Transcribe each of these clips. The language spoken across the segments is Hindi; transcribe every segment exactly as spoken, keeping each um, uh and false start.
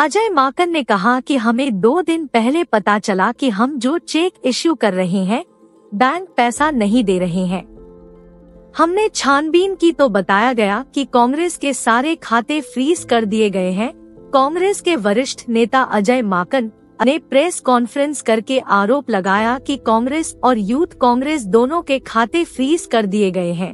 अजय माकन ने कहा कि हमें दो दिन पहले पता चला कि हम जो चेक इश्यू कर रहे हैं, बैंक पैसा नहीं दे रहे हैं। हमने छानबीन की तो बताया गया कि कांग्रेस के सारे खाते फ्रीज कर दिए गए हैं। कांग्रेस के वरिष्ठ नेता अजय माकन ने प्रेस कॉन्फ्रेंस करके आरोप लगाया कि कांग्रेस और यूथ कांग्रेस दोनों के खाते फ्रीज कर दिए गए हैं।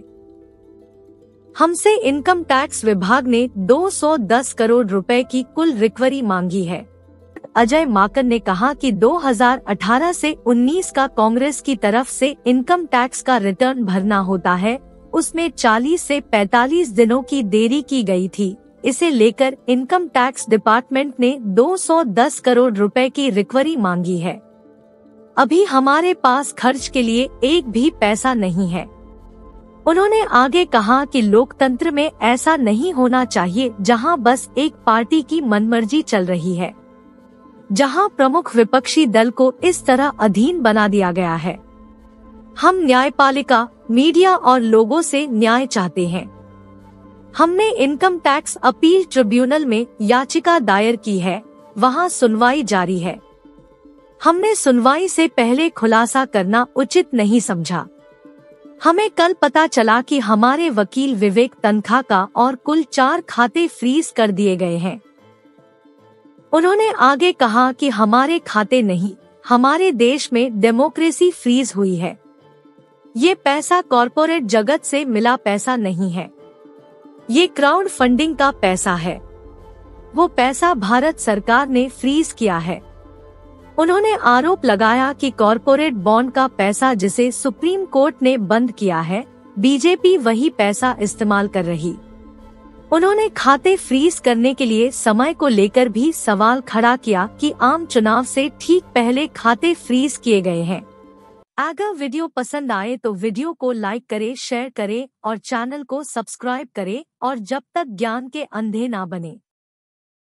हमसे इनकम टैक्स विभाग ने दो सौ दस करोड़ रुपए की कुल रिकवरी मांगी है। अजय माकन ने कहा कि दो हज़ार अठारह से उन्नीस का कांग्रेस की तरफ से इनकम टैक्स का रिटर्न भरना होता है, उसमें चालीस से पैंतालीस दिनों की देरी की गई थी। इसे लेकर इनकम टैक्स डिपार्टमेंट ने दो सौ दस करोड़ रुपए की रिकवरी मांगी है। अभी हमारे पास खर्च के लिए एक भी पैसा नहीं है। उन्होंने आगे कहा कि लोकतंत्र में ऐसा नहीं होना चाहिए जहां बस एक पार्टी की मनमर्जी चल रही है, जहां प्रमुख विपक्षी दल को इस तरह अधीन बना दिया गया है। हम न्यायपालिका, मीडिया और लोगों से न्याय चाहते हैं। हमने इनकम टैक्स अपील ट्रिब्यूनल में याचिका दायर की है, वहां सुनवाई जारी है। हमने सुनवाई से पहले खुलासा करना उचित नहीं समझा। हमें कल पता चला कि हमारे वकील विवेक तनखा का और कुल चार खाते फ्रीज कर दिए गए हैं। उन्होंने आगे कहा कि हमारे खाते नहीं, हमारे देश में डेमोक्रेसी फ्रीज हुई है। ये पैसा कॉरपोरेट जगत से मिला पैसा नहीं है, ये क्राउड फंडिंग का पैसा है। वो पैसा भारत सरकार ने फ्रीज किया है। उन्होंने आरोप लगाया कि कॉरपोरेट बॉन्ड का पैसा जिसे सुप्रीम कोर्ट ने बंद किया है, बीजेपी वही पैसा इस्तेमाल कर रही। उन्होंने खाते फ्रीज करने के लिए समय को लेकर भी सवाल खड़ा किया कि आम चुनाव से ठीक पहले खाते फ्रीज किए गए हैं। अगर वीडियो पसंद आए तो वीडियो को लाइक करें, शेयर करें और चैनल को सब्सक्राइब करें और जब तक ज्ञान के अंधे ना बने।